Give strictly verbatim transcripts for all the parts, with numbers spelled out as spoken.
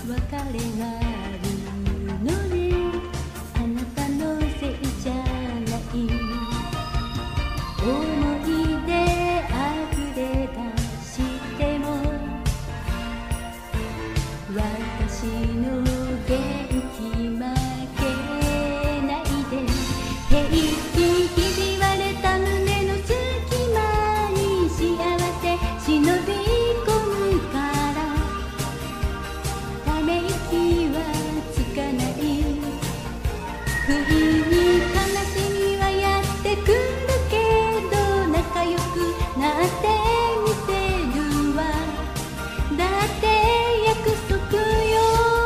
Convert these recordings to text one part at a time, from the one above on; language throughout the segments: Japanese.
別れがあるのね、あなたのせいじゃない。思い出あふれ出しても私の元気負けないで。平気ひび割れた胸の隙間に幸せ忍び込むから、ため息はつかない。不意に悲しみはやってくるけど、仲良くなってみせるわ。だって約束よ。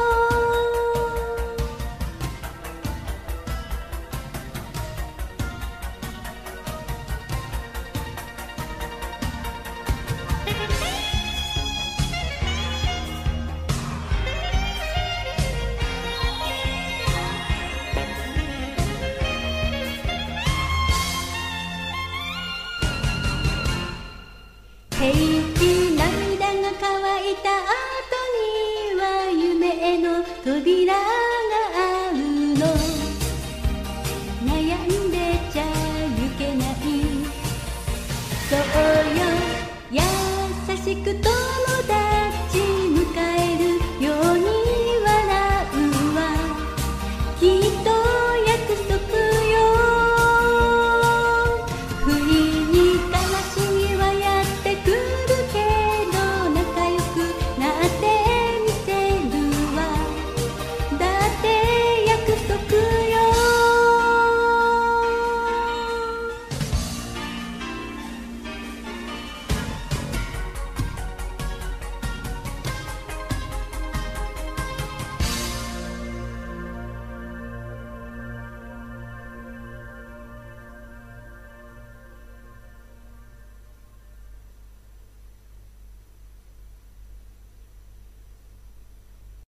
平気涙が乾いた後には夢への扉があるの。悩んでちゃいけない。そうよ、優しく